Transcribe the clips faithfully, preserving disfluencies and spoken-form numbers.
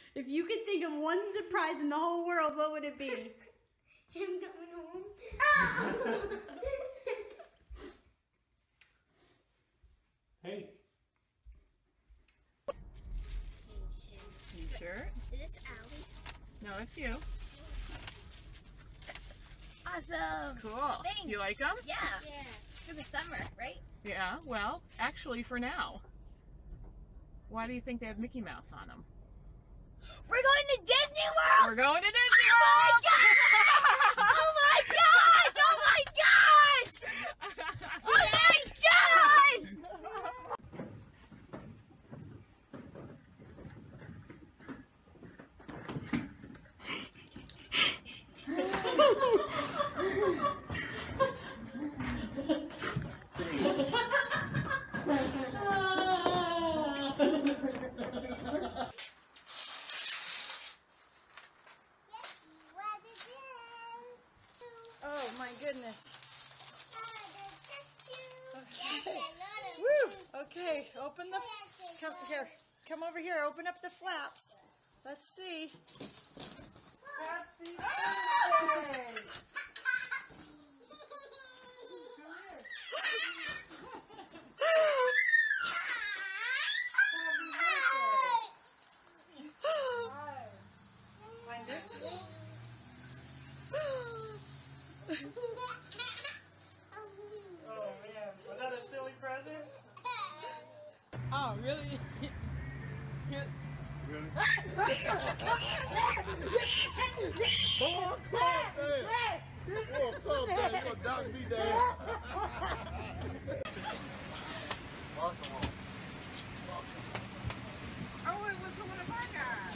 If you could think of one surprise in the whole world, what would it be? Him coming home. Ah! Hey. T-shirt. Is this Allie? No, it's you. Awesome. Cool. Thanks. You like them? Yeah. Yeah. For the summer, right? Yeah. Well, actually, for now. Why do you think they have Mickey Mouse on them? We're going to Disney World. We're going to Disney Oh World. my gosh! Oh my gosh! Oh my gosh! Oh my gosh! Oh my goodness. Okay. Woo! Okay, open the, come here, come over here, open up the flaps. Let's see. Happy birthday! Oh man, was that a silly present? Oh, really? Really? Oh, calm down. Oh, calm down. You're going to knock me down. Welcome home. Oh, it was one of our guys.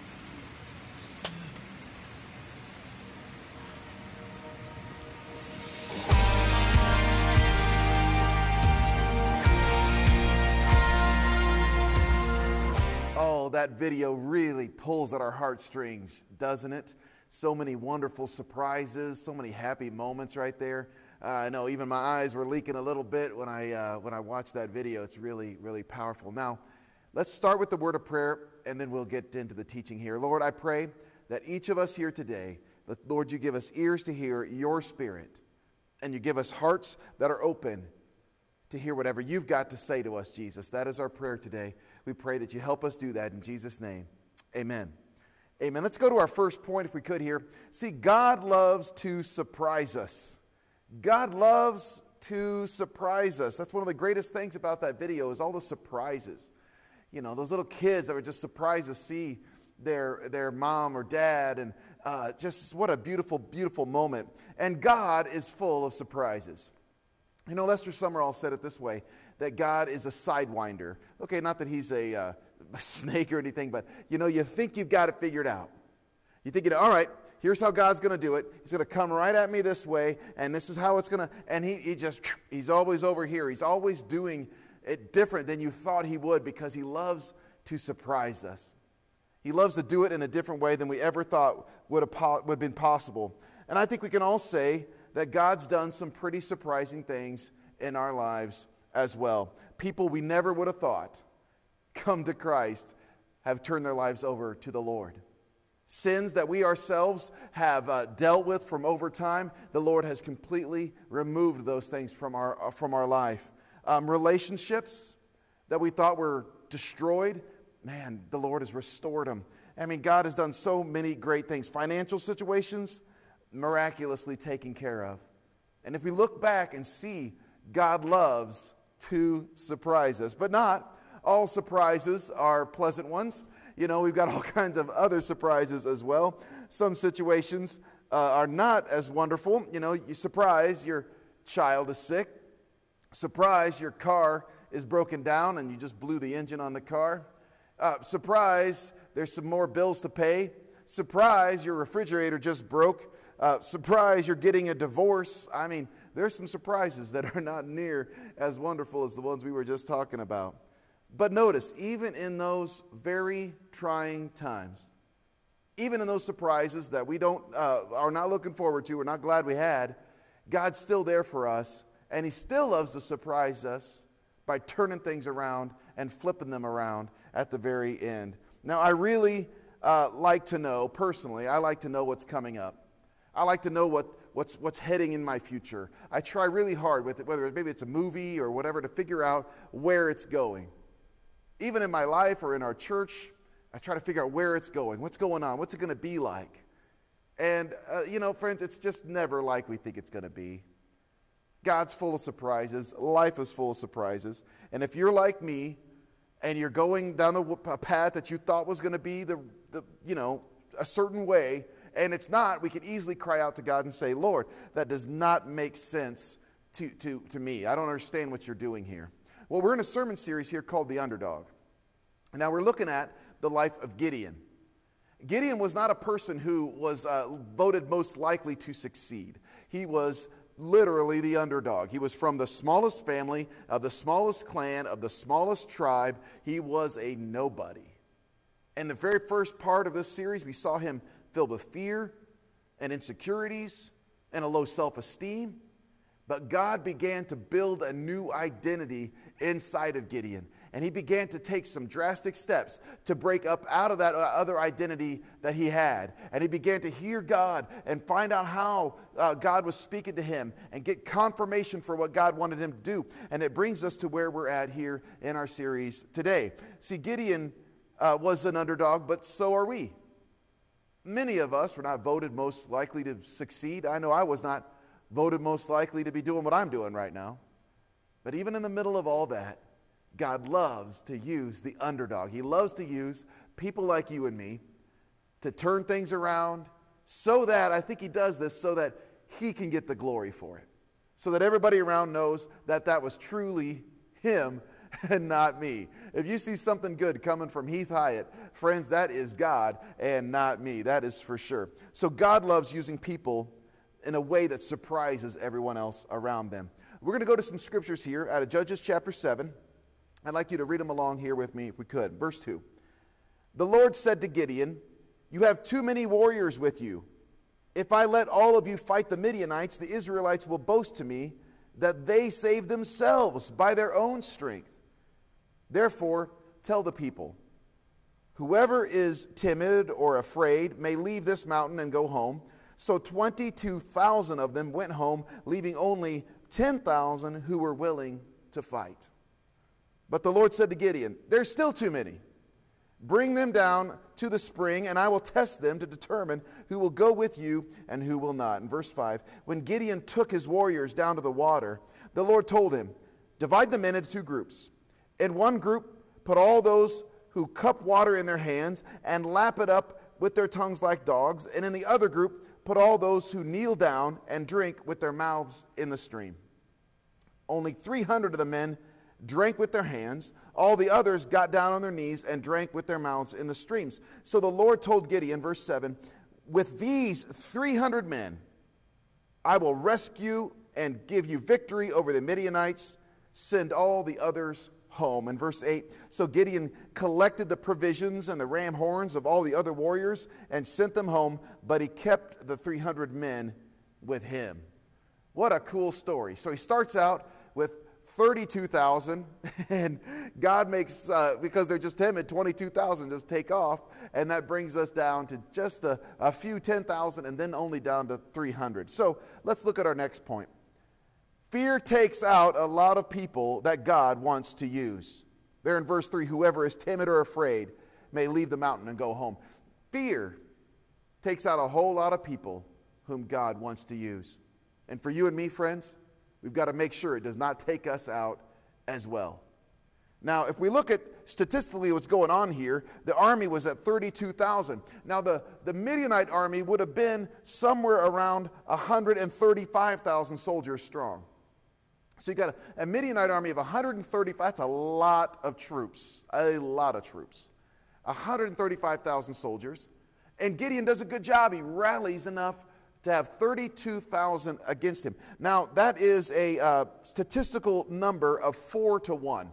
Oh, that video really pulls at our heartstrings, doesn't it? So many wonderful surprises, so many happy moments right there. Uh, I know even my eyes were leaking a little bit when I uh, when I watched that video. It's really, really powerful. Now, let's start with the word of prayer, and then we'll get into the teaching here. Lord, I pray that each of us here today, that, Lord, you give us ears to hear your Spirit, and you give us hearts that are open to hear whatever you've got to say to us, Jesus. That is our prayer today. We pray that you help us do that in Jesus' name. Amen. Amen. Let's go to our first point if we could here. See, God loves to surprise us. God loves to surprise us. That's one of the greatest things about that video is all the surprises. You know, those little kids that were just surprised to see their, their mom or dad, and uh, just what a beautiful, beautiful moment. And God is full of surprises. You know, Lester Summerall said it this way, that God is a sidewinder. Okay, not that he's a, uh, a snake or anything, but, you know, you think you've got it figured out. You think, you know, all right, here's how God's going to do it. He's going to come right at me this way, and this is how it's going to, and he, he just, he's always over here. He's always doing it different than you thought he would because he loves to surprise us. He loves to do it in a different way than we ever thought would have, would have been possible. And I think we can all say that God's done some pretty surprising things in our lives as well. People we never would have thought come to Christ have turned their lives over to the Lord. Sins that we ourselves have uh, dealt with from over time, the Lord has completely removed those things from our, uh, from our life. Um, relationships that we thought were destroyed, man, the Lord has restored them. I mean, God has done so many great things. Financial situations, miraculously taken care of. And if we look back and see, God loves to surprise us. But not all surprises are pleasant ones. You know, we've got all kinds of other surprises as well. Some situations uh, are not as wonderful. You know, you surprise your child is sick. Surprise your car is broken down and you just blew the engine on the car. Uh, surprise, there's some more bills to pay. Surprise, your refrigerator just broke. Uh, surprise, you're getting a divorce. I mean, there's some surprises that are not near as wonderful as the ones we were just talking about. But notice, even in those very trying times, even in those surprises that we don't uh, are not looking forward to, we're not glad we had, God's still there for us, and He still loves to surprise us by turning things around and flipping them around at the very end. Now, I really uh, like to know, personally, I like to know what's coming up. I like to know what, what's, what's heading in my future. I try really hard with it, whether maybe it's a movie or whatever, to figure out where it's going. Even in my life or in our church, I try to figure out where it's going, what's going on, what's it going to be like. And, uh, you know, friends, it's just never like we think it's going to be. God's full of surprises. Life is full of surprises. And if you're like me and you're going down the a path that you thought was going to be the, the, you know, a certain way, and it's not, we can easily cry out to God and say, Lord, that does not make sense to, to, to me. I don't understand what you're doing here. Well, we're in a sermon series here called The Underdog. And now we're looking at the life of Gideon. Gideon was not a person who was uh, voted most likely to succeed. He was literally the underdog. He was from the smallest family, of the smallest clan, of the smallest tribe. He was a nobody. In the very first part of this series, we saw him filled with fear and insecurities and a low self-esteem. But God began to build a new identity inside of Gideon. And he began to take some drastic steps to break up out of that other identity that he had. And he began to hear God and find out how uh, God was speaking to him and get confirmation for what God wanted him to do. And it brings us to where we're at here in our series today. See, Gideon uh, was an underdog, but so are we. Many of us were not voted most likely to succeed. I know I was not voted most likely to be doing what I'm doing right now. But even in the middle of all that, God loves to use the underdog. He loves to use people like you and me to turn things around so that, I think he does this so that he can get the glory for it. So that everybody around knows that that was truly him and not me. If you see something good coming from Heath Hyatt, friends, that is God and not me. That is for sure. So God loves using people in a way that surprises everyone else around them. We're going to go to some scriptures here out of Judges chapter seven. I'd like you to read them along here with me if we could. Verse two. The Lord said to Gideon, "You have too many warriors with you. If I let all of you fight the Midianites, the Israelites will boast to me that they saved themselves by their own strength. Therefore, tell the people, whoever is timid or afraid may leave this mountain and go home." So twenty-two thousand of them went home, leaving only ten thousand who were willing to fight. But the Lord said to Gideon, "There's still too many. Bring them down to the spring, and I will test them to determine who will go with you and who will not." In verse five, when Gideon took his warriors down to the water, the Lord told him, "Divide the men into two groups. In one group, put all those who cup water in their hands and lap it up with their tongues like dogs. And in the other group, put all those who kneel down and drink with their mouths in the stream." Only three hundred of the men drank with their hands. All the others got down on their knees and drank with their mouths in the streams. So the Lord told Gideon, verse seven, "With these three hundred men, I will rescue and give you victory over the Midianites. Send all the others home." In verse eight, so Gideon collected the provisions and the ram horns of all the other warriors and sent them home, but he kept the three hundred men with him. What a cool story. So he starts out with thirty-two thousand, and God makes, uh, because they're just timid, twenty-two thousand just take off, and that brings us down to just a, a few ten thousand, and then only down to three hundred. So let's look at our next point. Fear takes out a lot of people that God wants to use. There in verse three, whoever is timid or afraid may leave the mountain and go home. Fear takes out a whole lot of people whom God wants to use. And for you and me, friends, we've got to make sure it does not take us out as well. Now, if we look at statistically what's going on here, the army was at thirty-two thousand. Now, the, the Midianite army would have been somewhere around one hundred thirty-five thousand soldiers strong. So you got a, a Midianite army of one hundred thirty-five, that's a lot of troops, a lot of troops. one hundred thirty-five thousand soldiers. And Gideon does a good job. He rallies enough to have thirty-two thousand against him. Now, that is a uh, statistical number of four to one.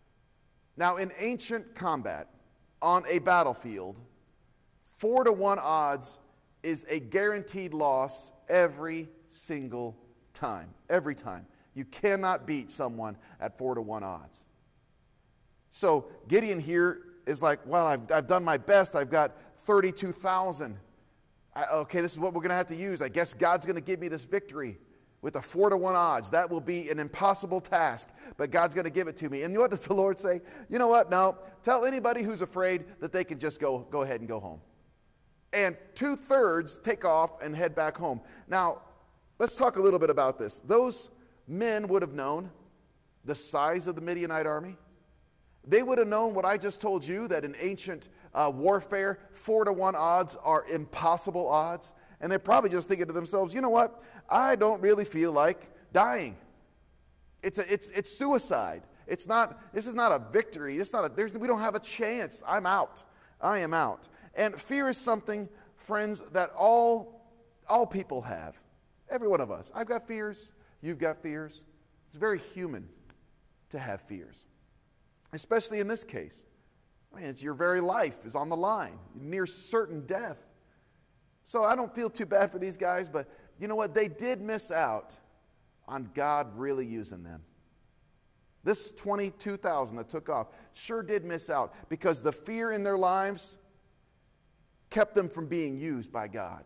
Now, in ancient combat, on a battlefield, four to one odds is a guaranteed loss every single time. Every time. You cannot beat someone at four to one odds. So, Gideon here is like, well, I've, I've done my best. I've got thirty-two thousand. I, okay, this is what we're going to have to use. I guess God's going to give me this victory with a four to one odds. That will be an impossible task, but God's going to give it to me. And you know what does the Lord say? You know what? No, tell anybody who's afraid that they can just go, go ahead and go home. And two-thirds take off and head back home. Now, let's talk a little bit about this. Those men would have known the size of the Midianite army. They would have known what I just told you, that in ancient uh, warfare, four to one odds are impossible odds. And they're probably just thinking to themselves, you know what? I don't really feel like dying. It's a, it's it's suicide. It's not. This is not a victory. It's not a. There's, we don't have a chance. I'm out. I am out. And fear is something, friends, that all all people have. Every one of us. I've got fears. You've got fears. It's very human to have fears, especially in this case. I mean, it's your very life is on the line. You're near certain death. So I don't feel too bad for these guys, but you know what? They did miss out on God really using them. This twenty-two thousand that took off sure did miss out because the fear in their lives kept them from being used by God.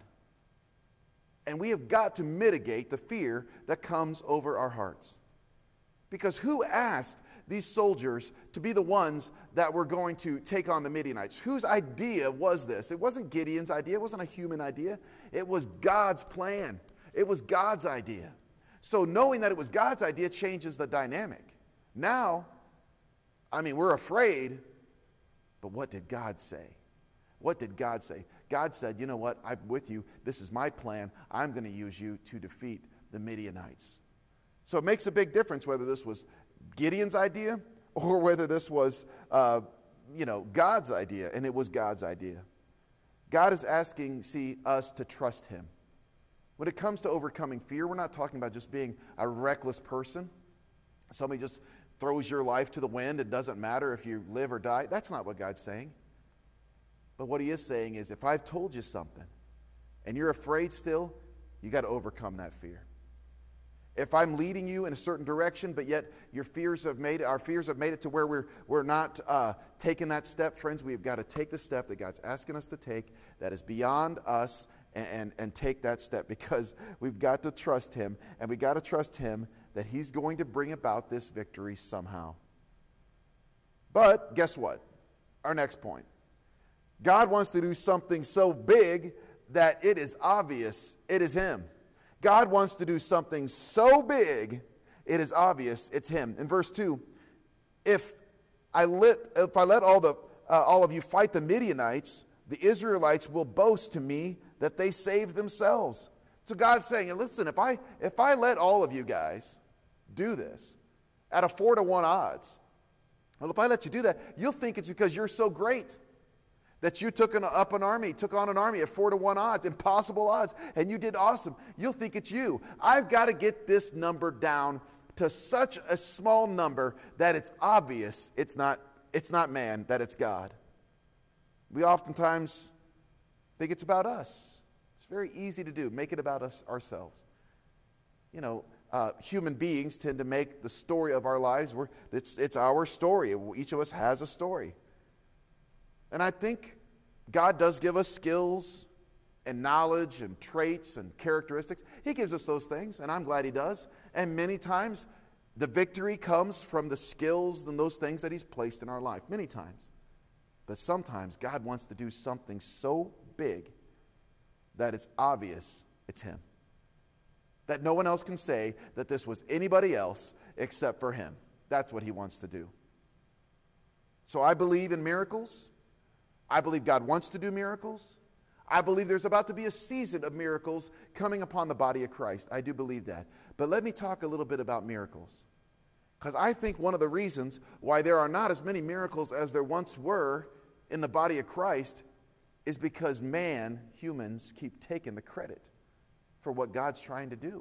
And we have got to mitigate the fear that comes over our hearts. Because who asked these soldiers to be the ones that were going to take on the Midianites? Whose idea was this? It wasn't Gideon's idea. It wasn't a human idea. It was God's plan. It was God's idea. So knowing that it was God's idea changes the dynamic. Now, I mean, we're afraid, but what did God say? What did God say? God said, you know what? I'm with you. This is my plan. I'm going to use you to defeat the Midianites. So it makes a big difference whether this was Gideon's idea or whether this was, uh, you know, God's idea. And it was God's idea. God is asking, see, us to trust him. When it comes to overcoming fear, we're not talking about just being a reckless person. Somebody just throws your life to the wind. It doesn't matter if you live or die. That's not what God's saying. But what he is saying is, if I've told you something and you're afraid still, you got to overcome that fear. If I'm leading you in a certain direction, but yet your fears have made it, our fears have made it to where we're we're not uh, taking that step, friends, we've got to take the step that God's asking us to take that is beyond us and, and, and take that step, because we've got to trust him, and we've got to trust him that he's going to bring about this victory somehow. But guess what? Our next point. God wants to do something so big that it is obvious it is him. God wants to do something so big, it is obvious it's him. In verse two, if I let, if I let all, the, uh, all of you fight the Midianites, the Israelites will boast to me that they saved themselves. So God's saying, listen, if I, if I let all of you guys do this at a four to one odds, well, if I let you do that, you'll think it's because you're so great. That you took an, up an army, took on an army at four to one odds, impossible odds, and you did awesome. You'll think it's you. I've got to get this number down to such a small number that it's obvious it's not, it's not man, that it's God. We oftentimes think it's about us. It's very easy to do, make it about us ourselves. You know, uh, human beings tend to make the story of our lives, we're, it's, it's our story. Each of us has a story. And I think God does give us skills and knowledge and traits and characteristics. He gives us those things, and I'm glad he does. And many times, the victory comes from the skills and those things that he's placed in our life. Many times. But sometimes, God wants to do something so big that it's obvious it's him. That no one else can say that this was anybody else except for him. That's what he wants to do. So I believe in miracles. I believe God wants to do miracles. I believe there's about to be a season of miracles coming upon the body of Christ. I do believe that. But let me talk a little bit about miracles. Because I think one of the reasons why there are not as many miracles as there once were in the body of Christ is because man, humans, keep taking the credit for what God's trying to do.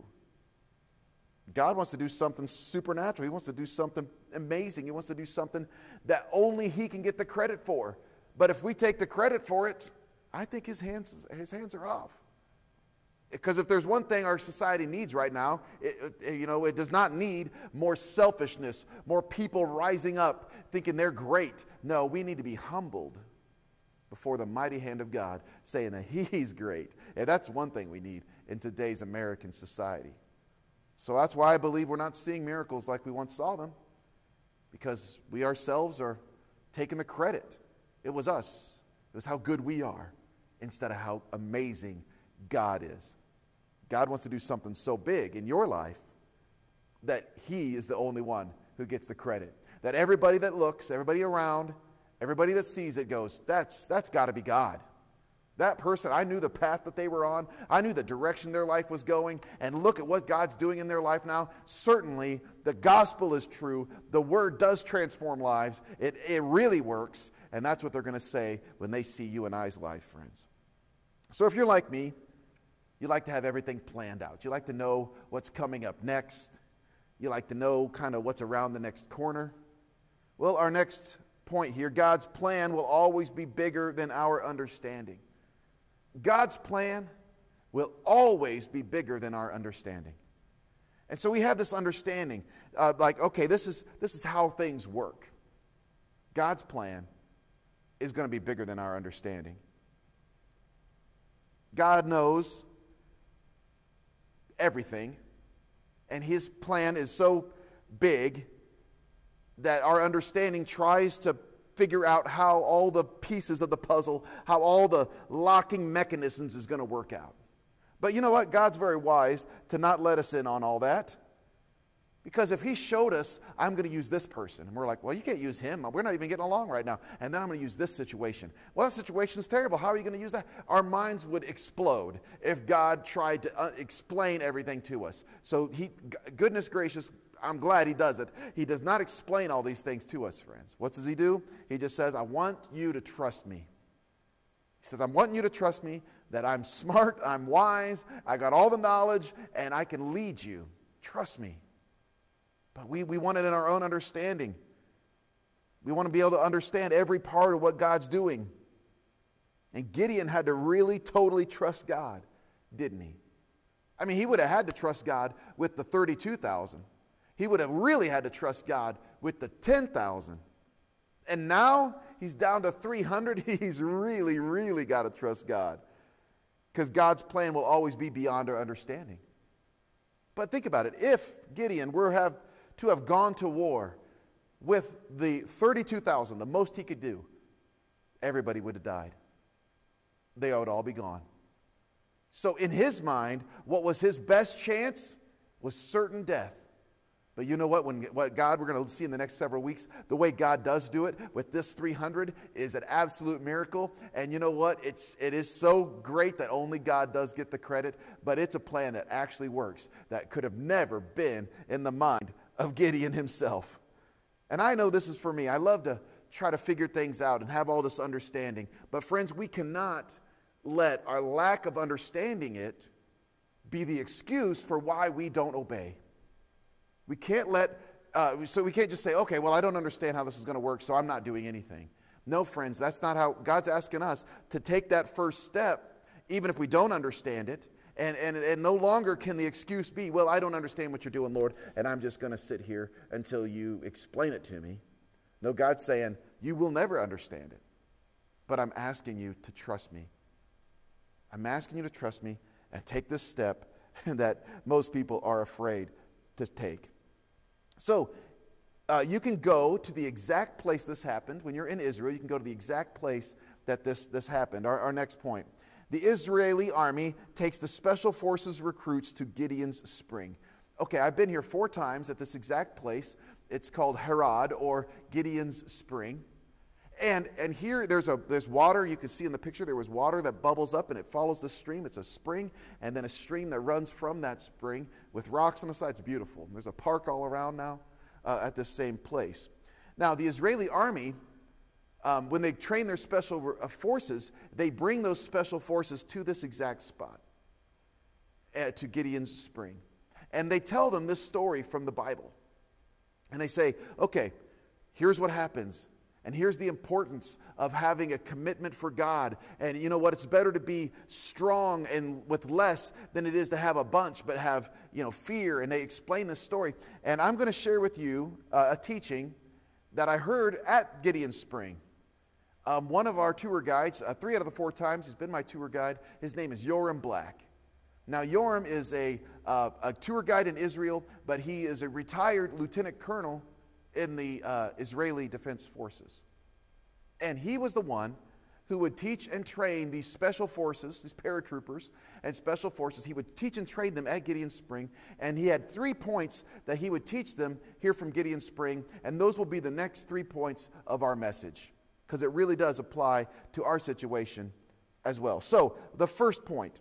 God wants to do something supernatural. He wants to do something amazing. He wants to do something that only he can get the credit for. But if we take the credit for it, I think his hands, his hands are off. Because if there's one thing our society needs right now, it, it, you know, it does not need more selfishness, more people rising up thinking they're great. No, we need to be humbled before the mighty hand of God, saying that he's great. And that's one thing we need in today's American society. So that's why I believe we're not seeing miracles like we once saw them, because we ourselves are taking the credit. It was us. It was how good we are instead of how amazing God is. God wants to do something so big in your life that he is the only one who gets the credit. That everybody that looks, everybody around, everybody that sees it goes, that's that's got to be God. That person, I knew the path that they were on. I knew the direction their life was going. And look at what God's doing in their life now. Certainly, the gospel is true. The word does transform lives. It, it really works. And that's what they're going to say when they see you and I's life, friends. So if you're like me, you like to have everything planned out. You like to know what's coming up next. You like to know kind of what's around the next corner. Well, our next point here, God's plan will always be bigger than our understanding. God's plan will always be bigger than our understanding. And so we have this understanding, uh, like, okay, this is, this is how things work. God's plan is going to be bigger than our understanding. God knows everything, and his plan is so big that our understanding tries to figure out how all the pieces of the puzzle, how all the locking mechanisms is going to work out. But you know what? God's very wise to not let us in on all that. Because if he showed us, I'm going to use this person, and we're like, well, you can't use him. We're not even getting along right now. And then I'm going to use this situation. Well, that situation's terrible. How are you going to use that? Our minds would explode if God tried to uh, explain everything to us. So he, goodness gracious, I'm glad he does it. He does not explain all these things to us, friends. What does he do? He just says, I want you to trust me. He says, I'm wanting you to trust me, that I'm smart, I'm wise, I got all the knowledge, and I can lead you. Trust me. But we, we want it in our own understanding. We want to be able to understand every part of what God's doing. And Gideon had to really totally trust God, didn't he? I mean, he would have had to trust God with the thirty-two thousand. He would have really had to trust God with the ten thousand. And now he's down to three hundred. He's really, really got to trust God. Because God's plan will always be beyond our understanding. But think about it. If Gideon were have to have gone to war with the thirty-two thousand, the most he could do, everybody would have died. They would all be gone. So in his mind, what was his best chance was certain death. But you know what? When what God, we're going to see in the next several weeks, the way God does do it with this three hundred is an absolute miracle. And you know what? It's, it is so great that only God does get the credit. But it's a plan that actually works, that could have never been in the mind of Gideon himself. And I know this is for me. I love to try to figure things out and have all this understanding. But friends, we cannot let our lack of understanding it be the excuse for why we don't obey. We can't let, uh, so we can't just say, okay, well, I don't understand how this is going to work, so I'm not doing anything. No, friends, that's not how God's asking us to take that first step, even if we don't understand it. And, and, and no longer can the excuse be, well, I don't understand what you're doing, Lord, and I'm just going to sit here until you explain it to me. No, God's saying, you will never understand it, but I'm asking you to trust me. I'm asking you to trust me and take this step that most people are afraid to take. So, uh, you can go to the exact place this happened. When you're in Israel, you can go to the exact place that this, this happened. Our, our next point. The Israeli army takes the special forces recruits to Gideon's spring. Okay, I've been here four times at this exact place. It's called Harod, or Gideon's spring. And and here there's a there's water. You can see in the picture there was water that bubbles up and it follows the stream. It's a spring, and then a stream that runs from that spring with rocks on the side. It's beautiful. There's a park all around now uh, at this same place. Now the Israeli army, um, when they train their special uh, forces, they bring those special forces to this exact spot, uh, to Gideon's spring, and they tell them this story from the Bible, and they say, okay, here's what happens. And here's the importance of having a commitment for God. And you know what? It's better to be strong and with less than it is to have a bunch, but have, you know, fear. And they explain this story. And I'm going to share with you uh, a teaching that I heard at Gideon Spring. Um, one of our tour guides, uh, three out of the four times he's been my tour guide, his name is Yoram Black. Now, Yoram is a, uh, a tour guide in Israel, but he is a retired lieutenant colonel in the uh, Israeli Defense Forces. And he was the one who would teach and train these special forces, these paratroopers and special forces. He would teach and train them at Gideon Spring, and he had three points that he would teach them here from Gideon Spring, and those will be the next three points of our message, because it really does apply to our situation as well. So, the first point,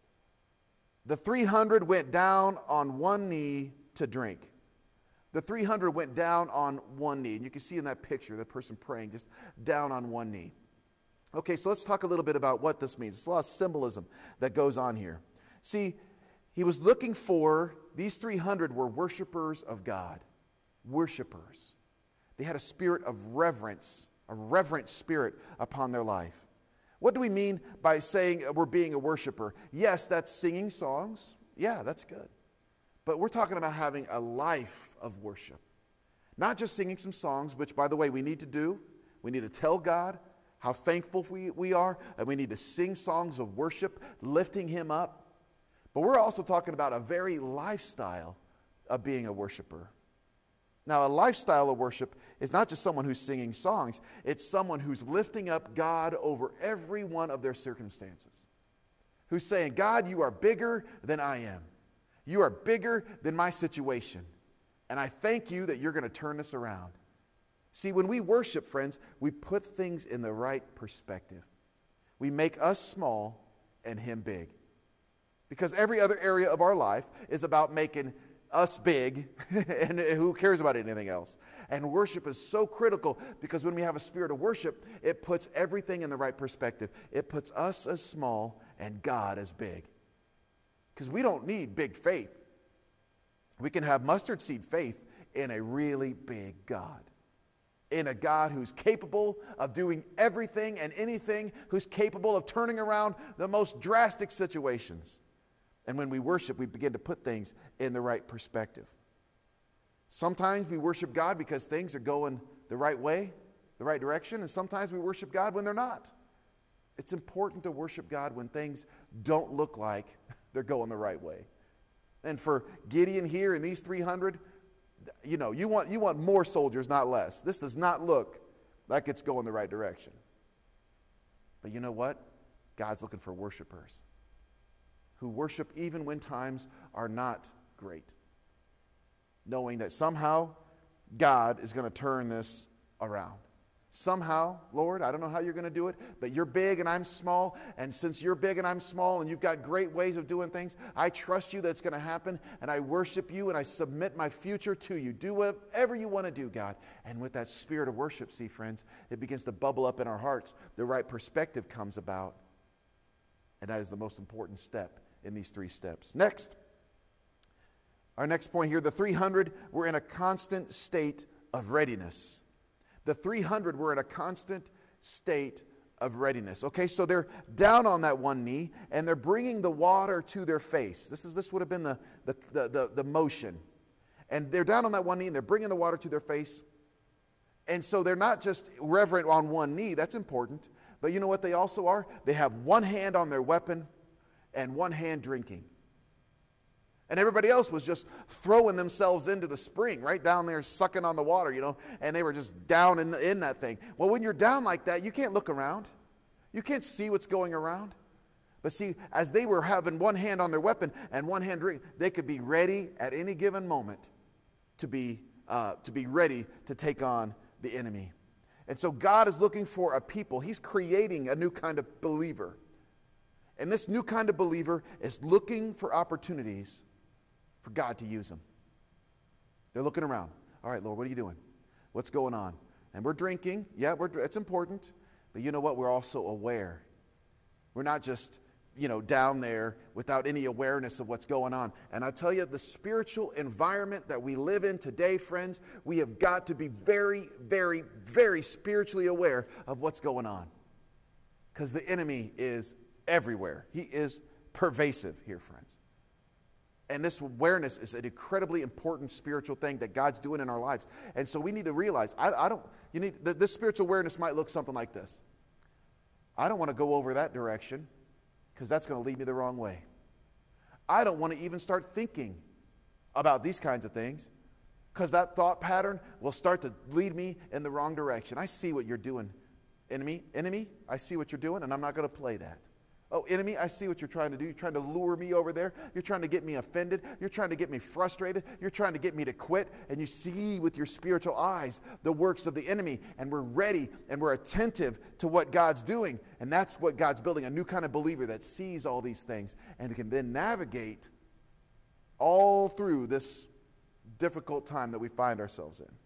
the three hundred went down on one knee to drink. The three hundred went down on one knee, and you can see in that picture, the person praying just down on one knee. Okay, so let's talk a little bit about what this means. There's a lot of symbolism that goes on here. See, he was looking for, these three hundred were worshipers of God. Worshipers. They had a spirit of reverence, a reverent spirit upon their life. What do we mean by saying we're being a worshiper? Yes, that's singing songs. Yeah, that's good. But we're talking about having a life of worship. Not just singing some songs, which, by the way, we need to do. We need to tell God how thankful we, we are, and we need to sing songs of worship, lifting Him up. But we're also talking about a very lifestyle of being a worshiper. Now, a lifestyle of worship is not just someone who's singing songs. It's someone who's lifting up God over every one of their circumstances. Who's saying, God, you are bigger than I am. You are bigger than my situation. And I thank you that you're going to turn this around. See, when we worship, friends, we put things in the right perspective. We make us small and Him big. Because every other area of our life is about making us big, and who cares about anything else? And worship is so critical, because when we have a spirit of worship, it puts everything in the right perspective. It puts us as small and God as big. Because we don't need big faith. We can have mustard seed faith in a really big God. In a God who's capable of doing everything and anything, who's capable of turning around the most drastic situations. And when we worship, we begin to put things in the right perspective. Sometimes we worship God because things are going the right way, the right direction, and sometimes we worship God when they're not. It's important to worship God when things don't look like they're going the right way. And for Gideon here and these three hundred, you know, you want, you want more soldiers, not less. This does not look like it's going the right direction. But you know what? God's looking for worshipers who worship even when times are not great, knowing that somehow God is going to turn this around. Somehow, Lord, I don't know how you're going to do it, but you're big and I'm small, and since you're big and I'm small and you've got great ways of doing things, I trust you that it's going to happen, and I worship you and I submit my future to you. Do whatever you want to do, God. And with that spirit of worship, see, friends, it begins to bubble up in our hearts. The right perspective comes about, and that is the most important step in these three steps. Next, our next point here, the three hundred were in a constant state of readiness. The three hundred were in a constant state of readiness. Okay, so they're down on that one knee, and they're bringing the water to their face. This is this would have been the, the, the, the, the motion. And they're down on that one knee, and they're bringing the water to their face. And so they're not just reverent on one knee. That's important. But you know what they also are? They have one hand on their weapon and one hand drinking. And everybody else was just throwing themselves into the spring, right down there, sucking on the water, you know, and they were just down in, in that thing. Well, when you're down like that, you can't look around. You can't see what's going around. But see, as they were having one hand on their weapon and one hand drinking, they could be ready at any given moment to be, uh, to be ready to take on the enemy. And so God is looking for a people. He's creating a new kind of believer. And this new kind of believer is looking for opportunities for God to use them. They're looking around. All right, Lord, what are you doing? What's going on? And we're drinking. Yeah, we're, it's important. But you know what? We're also aware. We're not just, you know, down there without any awareness of what's going on. And I tell you, the spiritual environment that we live in today, friends, we have got to be very, very, very spiritually aware of what's going on. Because the enemy is everywhere. He is pervasive here, friends. And this awareness is an incredibly important spiritual thing that God's doing in our lives. And so we need to realize, I, I don't, you need, the, this spiritual awareness might look something like this. I don't want to go over that direction because that's going to lead me the wrong way. I don't want to even start thinking about these kinds of things because that thought pattern will start to lead me in the wrong direction. I see what you're doing, enemy. Enemy, I see what you're doing, and I'm not going to play that. Oh, enemy, I see what you're trying to do. You're trying to lure me over there. You're trying to get me offended. You're trying to get me frustrated. You're trying to get me to quit. And you see with your spiritual eyes the works of the enemy. And we're ready and we're attentive to what God's doing. And that's what God's building, a new kind of believer that sees all these things and can then navigate all through this difficult time that we find ourselves in.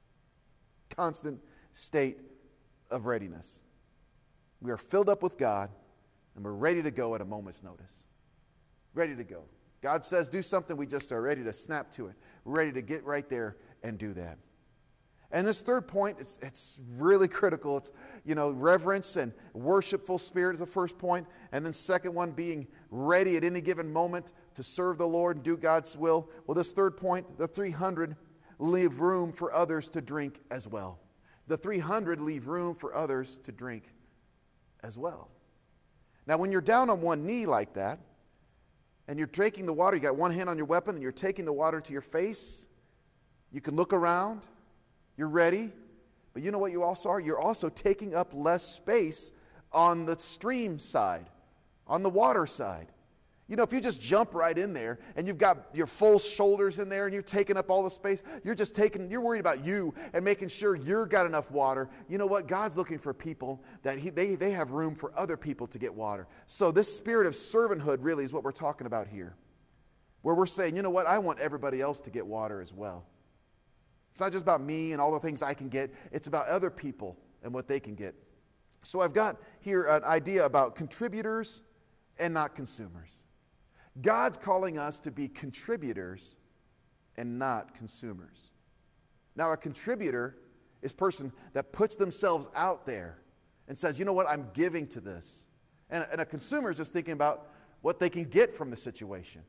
Constant state of readiness. We are filled up with God. And we're ready to go at a moment's notice. Ready to go. God says do something, we just are ready to snap to it. We're ready to get right there and do that. And this third point, it's, it's really critical. It's, you know, reverence and worshipful spirit is the first point. And then second one, being ready at any given moment to serve the Lord and do God's will. Well, this third point, the three hundred leave room for others to drink as well. The three hundred leave room for others to drink as well. Now, when you're down on one knee like that, and you're taking the water, you got one hand on your weapon, and you're taking the water to your face, you can look around, you're ready, but you know what you also are? You're also taking up less space on the stream side, on the water side. You know, if you just jump right in there and you've got your full shoulders in there and you're taking up all the space, you're just taking, you're worried about you and making sure you've got enough water. You know what? God's looking for people that he, they, they have room for other people to get water. So this spirit of servanthood really is what we're talking about here. Where we're saying, you know what? I want everybody else to get water as well. It's not just about me and all the things I can get. It's about other people and what they can get. So I've got here an idea about contributors and not consumers. God's calling us to be contributors and not consumers. Now, a contributor is a person that puts themselves out there and says, you know what, I'm giving to this. And, and a consumer is just thinking about what they can get from the situation.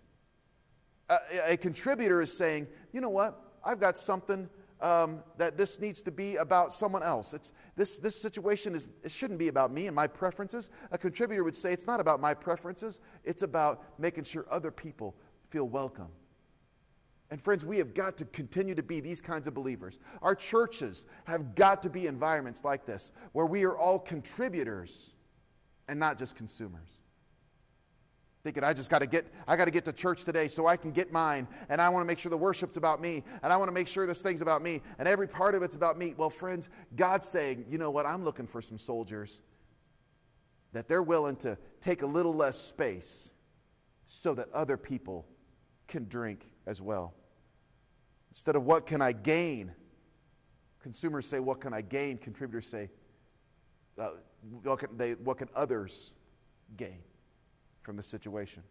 A, a contributor is saying, you know what, I've got something um, that this needs to be about someone else. It's this this situation is it shouldn't be about me and my preferences. A contributor would say it's not about my preferences. It's about making sure other people feel welcome. And friends, we have got to continue to be these kinds of believers. Our churches have got to be environments like this where we are all contributors and not just consumers. Thinking, I just got to get, I got to get to church today so I can get mine, and I want to make sure the worship's about me, and I want to make sure this thing's about me, and every part of it's about me. Well, friends, God's saying, you know what, I'm looking for some soldiers that they're willing to take a little less space so that other people can drink as well. Instead of what can I gain, consumers say, what can I gain? Contributors say, uh, what can they, what can others gain from the situation?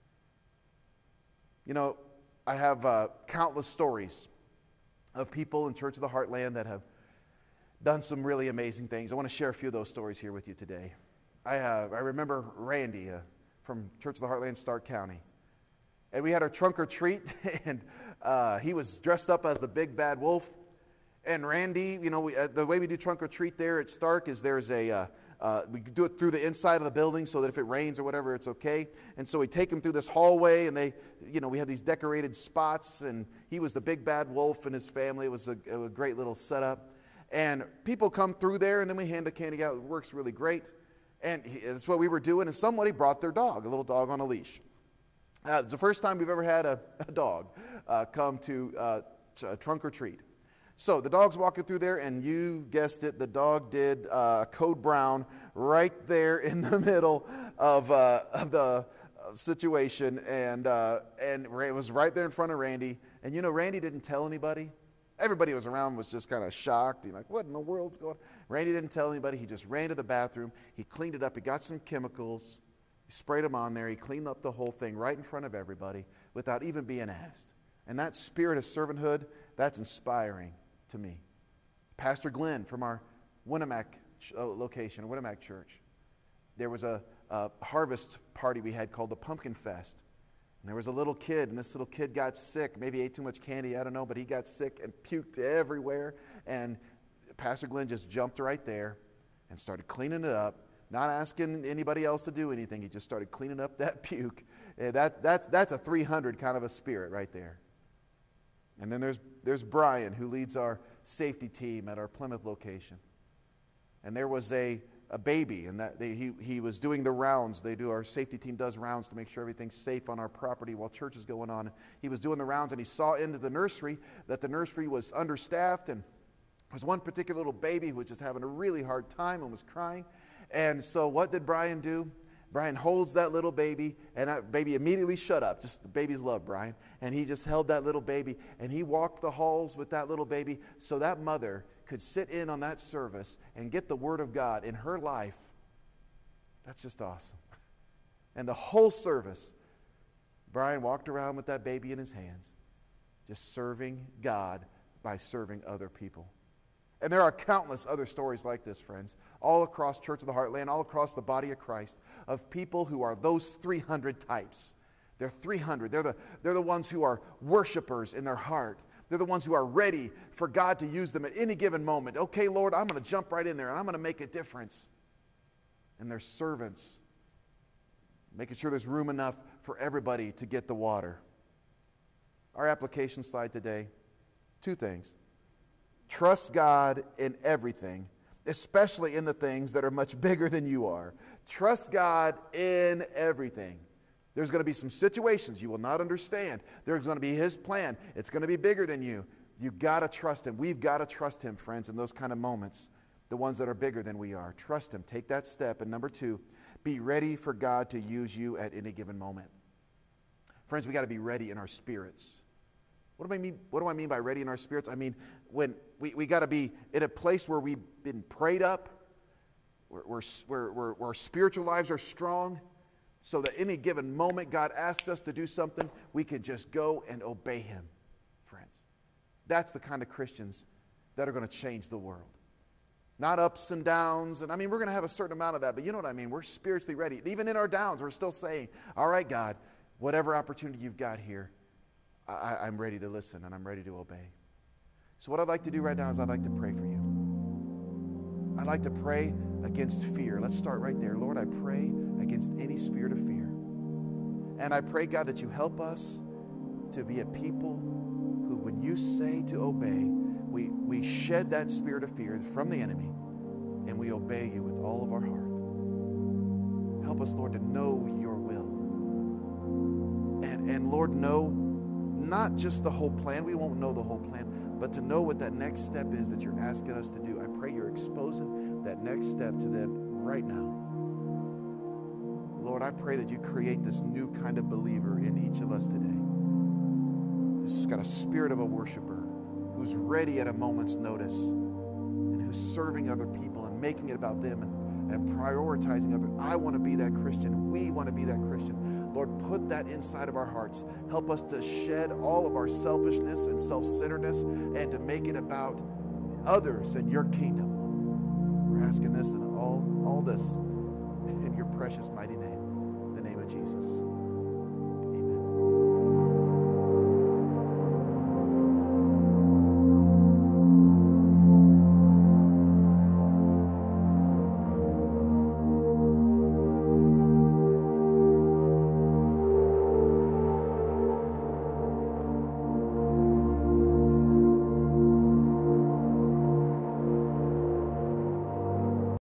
You know, I have uh, countless stories of people in Church of the Heartland that have done some really amazing things. I want to share a few of those stories here with you today. I uh, I remember Randy uh, from Church of the Heartland, Stark County. And we had our trunk or treat, and uh, he was dressed up as the big bad wolf. And Randy, you know, we, uh, the way we do trunk or treat there at Stark is there's a... Uh, Uh, we do it through the inside of the building so that if it rains or whatever, it's okay. And so we take him through this hallway, and they, you know, we have these decorated spots, and he was the big bad wolf and his family. It was a, a great little setup. And people come through there, and then we hand the candy out. It works really great. And he, that's what we were doing, and somebody brought their dog, a little dog on a leash. Uh, it's the first time we've ever had a, a dog uh, come to, uh, to a trunk or treat. So the dog's walking through there, and you guessed it, the dog did uh, Code Brown right there in the middle of, uh, of the situation, and uh, and it was right there in front of Randy. And you know, Randy didn't tell anybody. Everybody who was around was just kind of shocked. You're like, what in the world's going on? Randy didn't tell anybody. He just ran to the bathroom. He cleaned it up. He got some chemicals. He sprayed them on there. He cleaned up the whole thing right in front of everybody without even being asked. And that spirit of servanthood, that's inspiring to me. Pastor Glenn from our Winnemac uh, location, Winnemac Church, there was a, a harvest party we had called the Pumpkin Fest. And there was a little kid, and this little kid got sick, maybe ate too much candy, I don't know, but he got sick and puked everywhere. And Pastor Glenn just jumped right there and started cleaning it up, not asking anybody else to do anything. He just started cleaning up that puke. And that, that, that's a three hundred kind of a spirit right there. And then there's, there's Brian, who leads our safety team at our Plymouth location. And there was a, a baby, and that they, he, he was doing the rounds. They do, our safety team does rounds to make sure everything's safe on our property while church is going on. He was doing the rounds, and he saw into the nursery that the nursery was understaffed, and there was one particular little baby who was just having a really hard time and was crying. And so what did Brian do? Brian holds that little baby, and that baby immediately shut up. Just the baby's love, Brian. And he just held that little baby, and he walked the halls with that little baby so that mother could sit in on that service and get the Word of God in her life. That's just awesome. And the whole service, Brian walked around with that baby in his hands, just serving God by serving other people. And there are countless other stories like this, friends, all across Church of the Heartland, all across the body of Christ, of people who are those three hundred types. They're three hundred. They're the, they're the ones who are worshipers in their heart. They're the ones who are ready for God to use them at any given moment. Okay, Lord, I'm going to jump right in there, and I'm going to make a difference. And they're servants, making sure there's room enough for everybody to get the water. Our application slide today, two things. Trust God in everything, especially in the things that are much bigger than you are. Trust God in everything. There's going to be some situations you will not understand. There's going to be His plan. It's going to be bigger than you. You've got to trust Him. We've got to trust Him, friends, in those kind of moments, the ones that are bigger than we are. Trust Him. Take that step. And number two, be ready for God to use you at any given moment. Friends, we got to be ready in our spirits. What do I mean? What do I mean by ready in our spirits? I mean, when we, we got to be in a place where we've been prayed up, where, where, where, where, where our spiritual lives are strong, so that any given moment God asks us to do something, we can just go and obey Him, friends. That's the kind of Christians that are going to change the world. Not ups and downs, and I mean, we're going to have a certain amount of that, but you know what I mean? We're spiritually ready. Even in our downs, we're still saying, all right, God, whatever opportunity you've got here, I, I'm ready to listen and I'm ready to obey. So what I'd like to do right now is I'd like to pray for you. I'd like to pray against fear. Let's start right there. Lord, I pray against any spirit of fear. And I pray, God, that you help us to be a people who, when you say to obey, we, we shed that spirit of fear from the enemy and we obey you with all of our heart. Help us, Lord, to know your will. And, and Lord, know not just the whole plan. We won't know the whole plan, but to know what that next step is that you're asking us to do. I pray you're exposing that next step to them right now. Lord, I pray that you create this new kind of believer in each of us today, who's got a spirit of a worshiper, who's ready at a moment's notice, and who's serving other people and making it about them and, and prioritizing others. I want to be that Christian. We want to be that Christian. Lord, put that inside of our hearts. Help us to shed all of our selfishness and self-centeredness and to make it about others and your kingdom. We're asking this and all, all this in your precious mighty name, the name of Jesus.